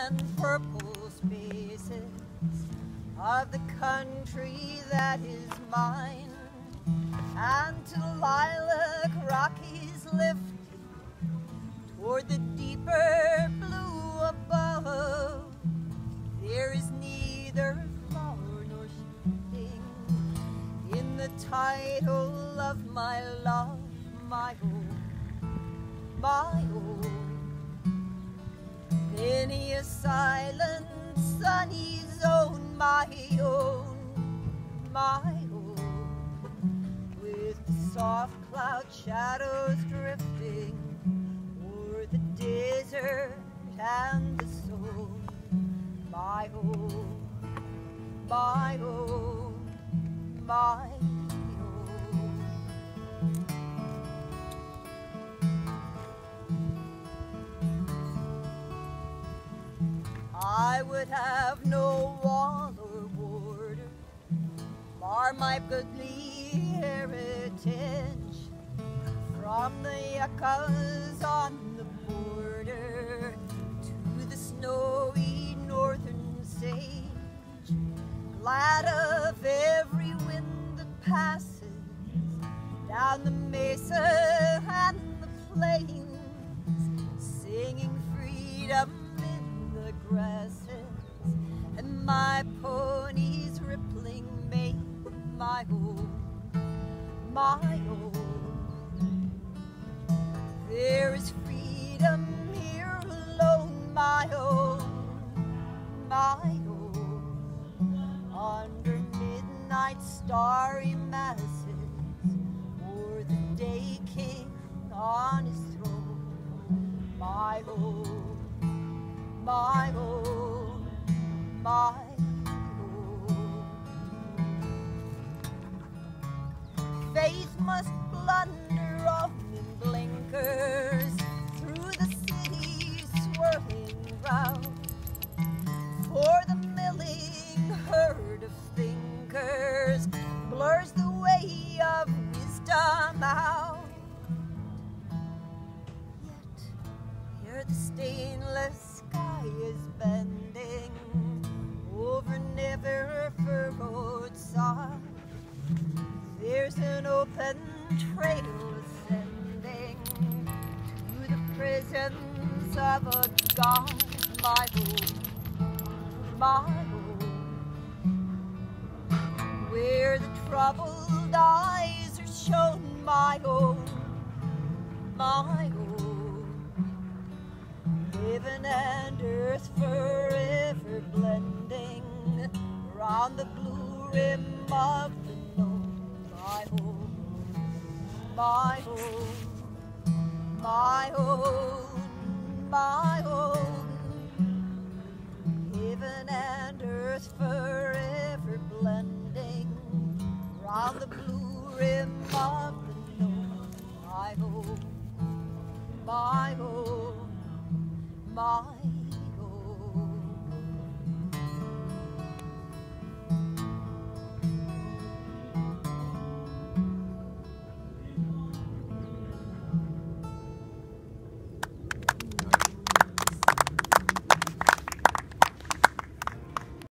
and purple spaces of the country that is mine, and to lilac rockies lifting toward the deeper blue above. There is neither flower nor shifting in the title of my love, my own, my own. Many a silent sunny zone, my own, my own, with the soft cloud shadows drifting o'er the desert and the soul, my own, my own, my own. I would have no wall or border bar my goodly heritage from the yuccas on the border to the snowy northern sage, glad of every wind that passes down the mesa and the plains, singing freedom in the grasses, and my pony's rippling mane, my own, my own. There is freedom here alone, my own, my own, under midnight starry masses, or the day king on his throne, my own, my own, my own. Faith must blunder on in blinkers through the city swirling round, for the milling herd of thinkers blurs the way of wisdom out. Yet here the stainless sky is bending over never furrowed sod. There's an open trail ascending to the presence of a God, my own, my own, where the troubled eyes are shown, my own, my own. Heaven and earth forever blending around the blue rim of the known, my own, my own, my own, my own. Heaven and earth forever blending around the blue rim of the known, my own, my own, my